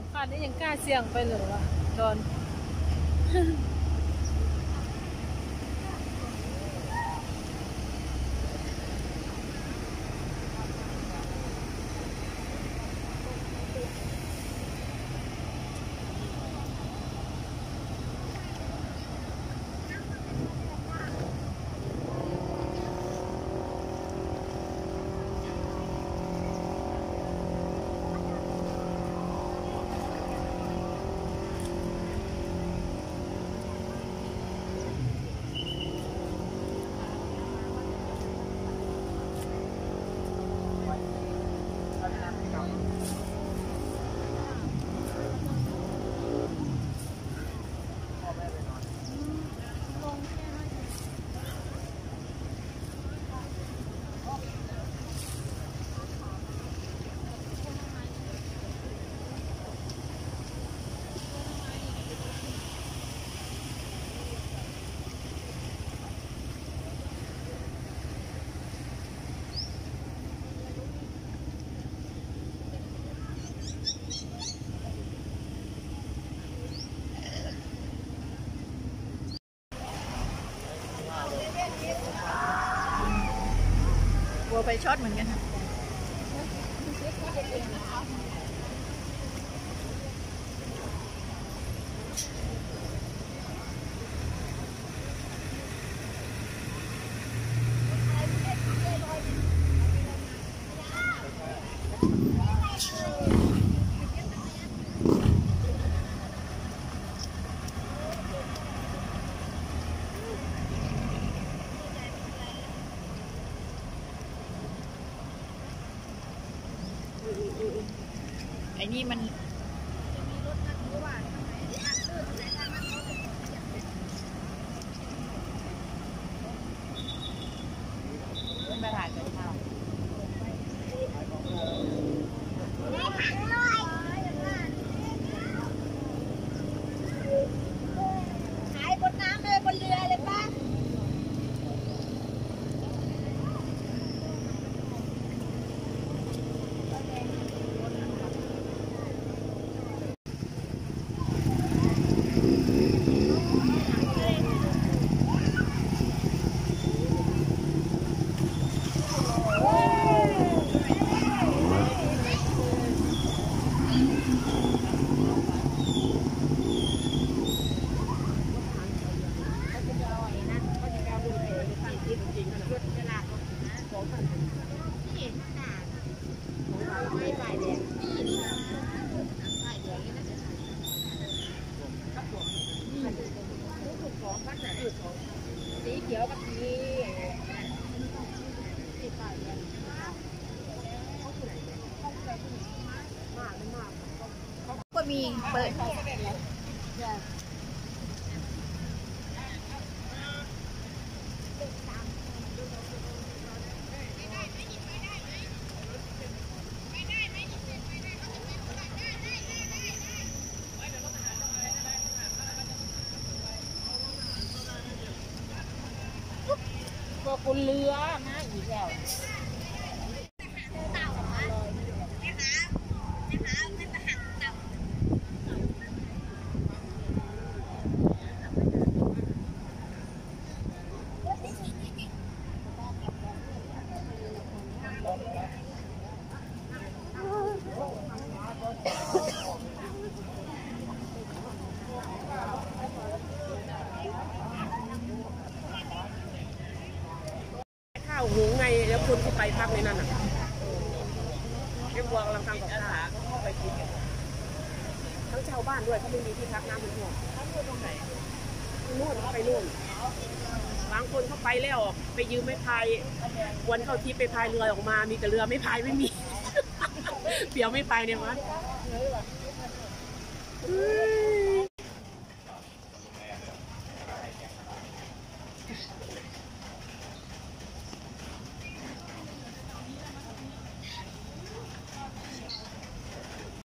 ป่านนี้ยังกล้าเสี่ยงไปเหรอวะตอนวัวไปช็อตเหมือนกันค่ะไอ้นี่มันมาถ่ายกันค่ะขายบนน้ำเลยบนเรือเลยป้าสีเขียวกับสีก็มีเปิดก็คุณเรือนะอีกแล้วข้าวหุงไงแล้วคนที่ไปพักในนั้นอ่ะเรียกวางลำพังกับข้าเขาเข้าไปกินทั้งชาวบ้านด้วยเขาไม่มีที่พักน้ำมันท่วมเขาท่วมตรงไหนนู่นเขาไปนู่นบางคนเขาไปแล้วไปยืมไม่พายวันเข้าที่ไปพายเรือออกมามีแต่เรือไม่พายไม่มีเปียวไม่ไปเนี่ยวะ